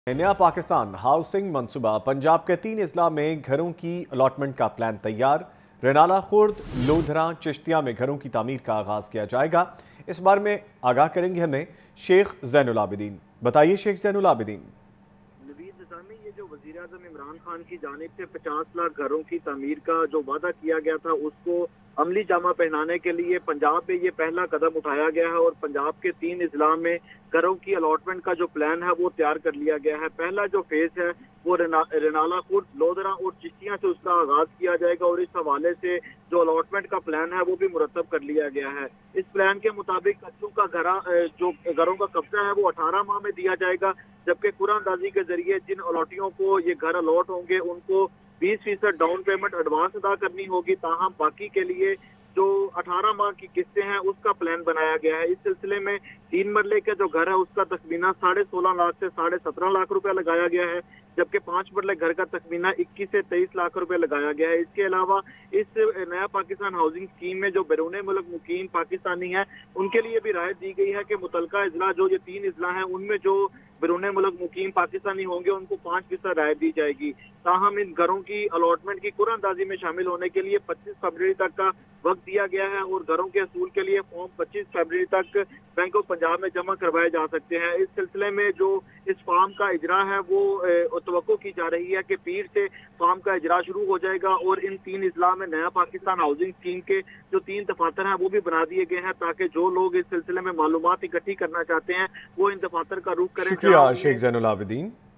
नया पाकिस्तान हाउसिंग मंसूबा पंजाब के 3 अजला में घरों की अलॉटमेंट का प्लान तैयार। रेनाला खुर्द लोधरा चिश्तिया में घरों की तामीर का आगाज किया जाएगा। इस बारे में आगाह करेंगे हमें शेख जैनुल आबिदीन। बताइए शेख जैनुल आबिदीन। ये जो वजीर आजम इमरान खान की जानिब से 50 लाख घरों की तामीर का जो वादा किया गया था उसको अमली जामा पहनाने के लिए पंजाब में ये पहला कदम उठाया गया है और पंजाब के 3 अजला में घरों की अलॉटमेंट का जो प्लान है वो तैयार कर लिया गया है। पहला जो फेज है वो रेनाला खुर्द लोधरा और चिश्तिया से उसका आगाज किया जाएगा और इस हवाले से जो अलॉटमेंट का प्लान है वो भी मुरतब कर लिया गया है। इस प्लान के मुताबिक कच्चों का जो घरों का कब्जा है वो 18 माह में दिया जाएगा, जबकि कुरानंदाजी के जरिए जिन अलॉटियों को ये घर अलॉट होंगे उनको 20% डाउन पेमेंट एडवांस अदा करनी होगी। ताहम बाकी के लिए जो 18 माह की किस्तें हैं उसका प्लान बनाया गया है। इस सिलसिले में 3 मरले का जो घर है उसका तखमीना 16.5 लाख से 17.5 लाख रुपया लगाया गया है, जबकि 5 मरले घर का तखमीना 21 से 23 लाख रुपए लगाया गया है। इसके अलावा इस नया पाकिस्तान हाउसिंग स्कीम में जो बैरून मुल्क मुकीम पाकिस्तानी है उनके लिए भी राहत दी गई है कि मुतलका अजला जो ये 3 अजला हैं उनमें जो बैरून मुल्क मुकीम पाकिस्तानी होंगे उनको 5% राहत दी जाएगी। ताहम इन घरों की अलॉटमेंट की कुरानंदाजी में शामिल होने के लिए 25 फरवरी तक का वक्त दिया गया है और घरों के असूल के लिए फॉर्म 25 फरवरी तक बैंक ऑफ पंजाब में जमा करवाए जा सकते हैं। इस सिलसिले में जो इस फार्म का इजरा है वो तवक्को की जा रही है कि पीर से फार्म का इजरा शुरू हो जाएगा और इन 3 अजला में नया पाकिस्तान हाउसिंग स्कीम के जो 3 दफातर हैं वो भी बना दिए गए हैं ताकि जो लोग इस सिलसिले में मालूमात इकट्ठी करना चाहते हैं वो इन दफातर का रुख करें। शुक्रिया शेख जैनुल आबिदीन।